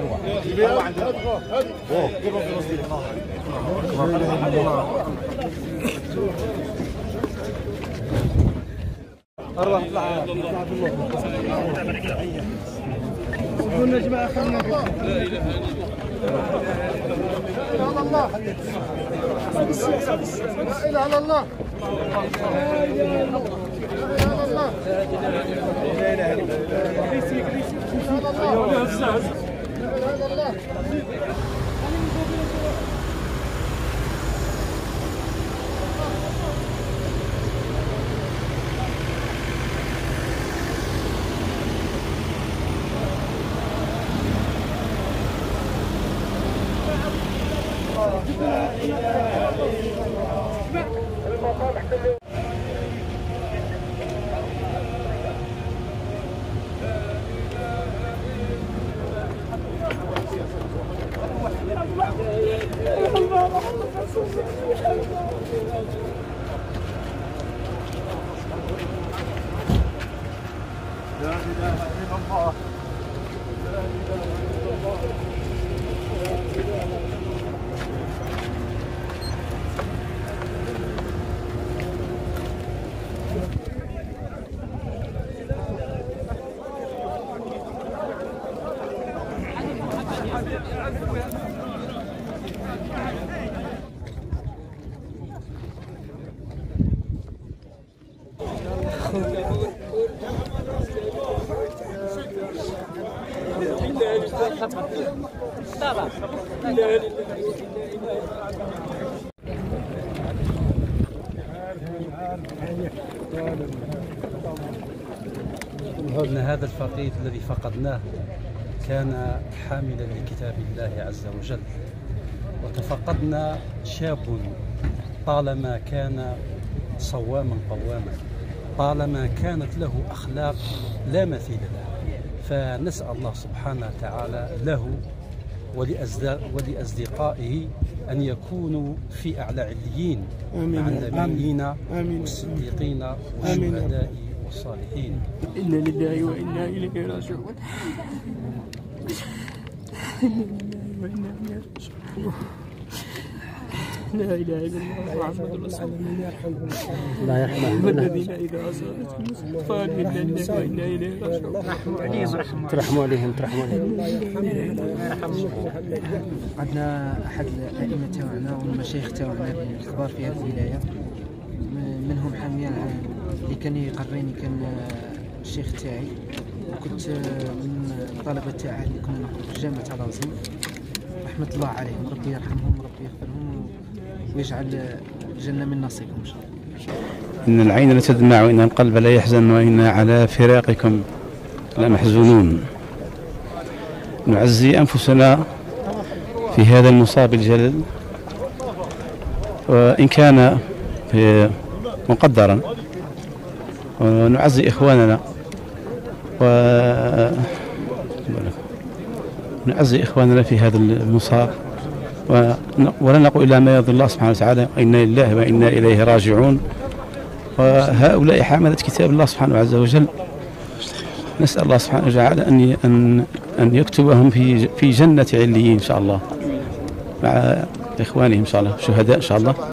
قلنا يا جماعه خلينا لا اله الا الله لا اله الا الله لا اله الا الله إن هذا الفقيد الذي فقدناه كان حاملا لكتاب الله عز وجل، وتفقدنا شاب طالما كان صواما قواما، طالما كانت له أخلاق لا مثيل لها، فنسأل الله سبحانه وتعالى له ولأصدقائه أن يكونوا في أعلى عليين مع النبيين والصديقين والشهداء والصالحين. إنا لله وإنا إليه راجعون. لا إله إلا الله محمد رسول الله. لا يرحمهم الذين إذا أصابتهم قالوا إنا لله وإنا إليه راجعون. ترحموا عليهم. عندنا أحد الأئمة تاعنا والمشايخ تاعنا الكبار في هذه الولاية، منهم حاميان اللي كان يقريني كان الشيخ تاعي، وكنت من الطلبة تاعه اللي كنا نقرأ في جامعة العظيم، رحمة الله عليهم، ربي يرحمهم وربي يغفرهم ويجعل الجنة من نصيبهم إن شاء الله. إن العين لتدمع وإن القلب لا يحزن وإنا على فراقكم لمحزونون. نعزي أنفسنا في هذا المصاب الجلل، وإن كان مقدرا، ونعزي إخواننا ونعزي إخواننا في هذا المصاب، ولا نقول إلا ما يرضي الله سبحانه وتعالى، إنا لله وإنا إليه راجعون. وهؤلاء حاملة كتاب الله سبحانه عز وجل، نسأل الله سبحانه وتعالى أن يكتبهم في جنة عليين إن شاء الله مع إخوانهم إن شاء الله، شهداء إن شاء الله.